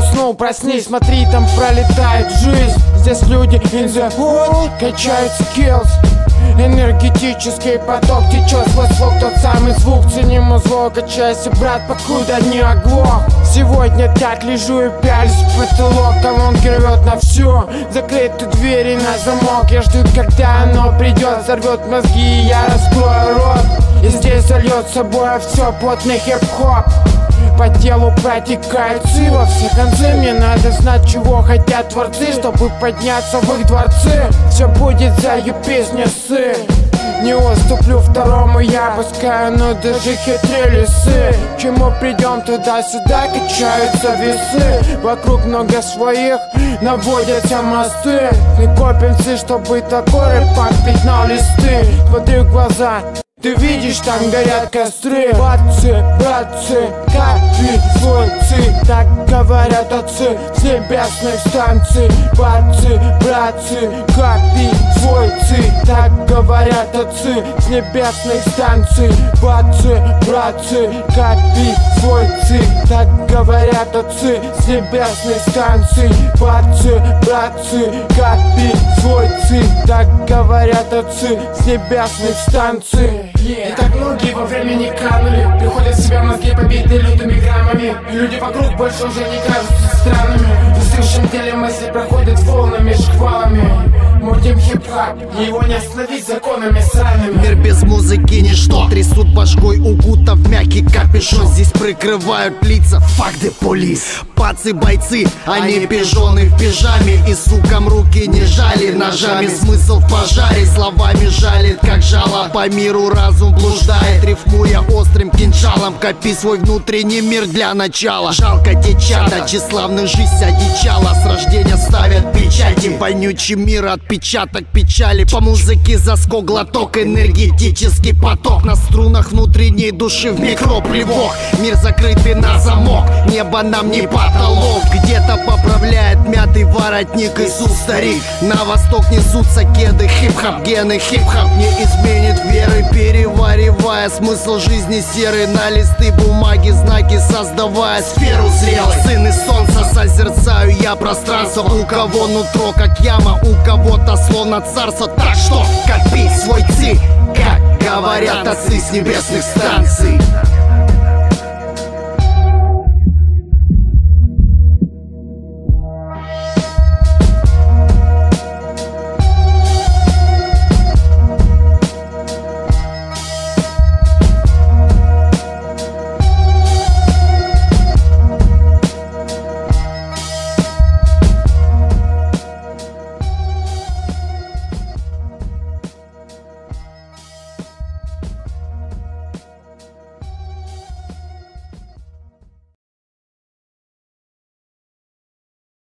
уснул, проснись, смотри, там пролетает жизнь. Здесь люди in the hood качают skills. Энергетический поток течет сквозь слог, тот самый звук. Цени мозгов, качайся, брат, покуда не оглох. Сегодня так лежу и пялюсь в потолок. Колонки рвет на всю, закрыты двери на замок. Я жду, когда оно придет, взорвет мозги, и я раскрою рот. И здесь зальет собой все плотный хип-хоп. По телу протекает сы, во все концы. Мне надо знать, чего хотят творцы, чтобы подняться в их дворцы. Все будет за ее песни, сы. Не уступлю второму, я пускаю, но даже хитрее лисы. К чему придем, туда-сюда качаются весы. Вокруг много своих, наводятся мосты. Мы копим сы, чтобы такой рэпак пятнал листы. Смотри в глаза, ты видишь, там горят костры. Братцы, братцы, капи свой ци. Так говорят отцы с небесных станций. Братцы, братцы, капи свой ци. Так говорят отцы с небесных станций. Братцы, братцы, капи свой ци. Так говорят отцы с небесных станций. Братцы, братцы, капи свой ци. Так говорят отцы с небесных станций. И так многие во времени канули, приходят в себя мозги, побитые лютыми граммами. И люди вокруг больше уже не кажутся странными. В застывшем теле мысли проходят волнами, шквалами. Мутим хип-хап, и его не остановить законами сраными. Мир без музыки ничто, трясут башкой, укутав мягкий капюшон. Здесь прикрывают лица fuck the police. Пацы, бойцы, они пижоны в пижаме. И сукам руки не жали ножами. Смысл в пожаре словами жалит, как жало. По миру разум блуждает, рифмуя острым кинжалом. Копи свой внутренний мир для начала. Жалко те чада, тщеславных жизнь одичала. С рождения ставят печати, вонючий мир отпечаток печали. По музыке заскок, глоток, энергетический поток. На струнах внутренней души в микроплевок. Мир закрытый на замок, небо нам не потолок. Где-то поправляет мятый воротник Иисус старик. На восток несутся кеды, хип-хоп, гены, хип-хоп не изменит веры. Переваривая смысл жизни серый на листы бумаги, знаки создавая сферу зрелой. Сын из солнца, созерцаю я пространство. У кого нутро как яма, у кого-то словно царство. Так что копи свой ци, как говорят отцы с небесных станций.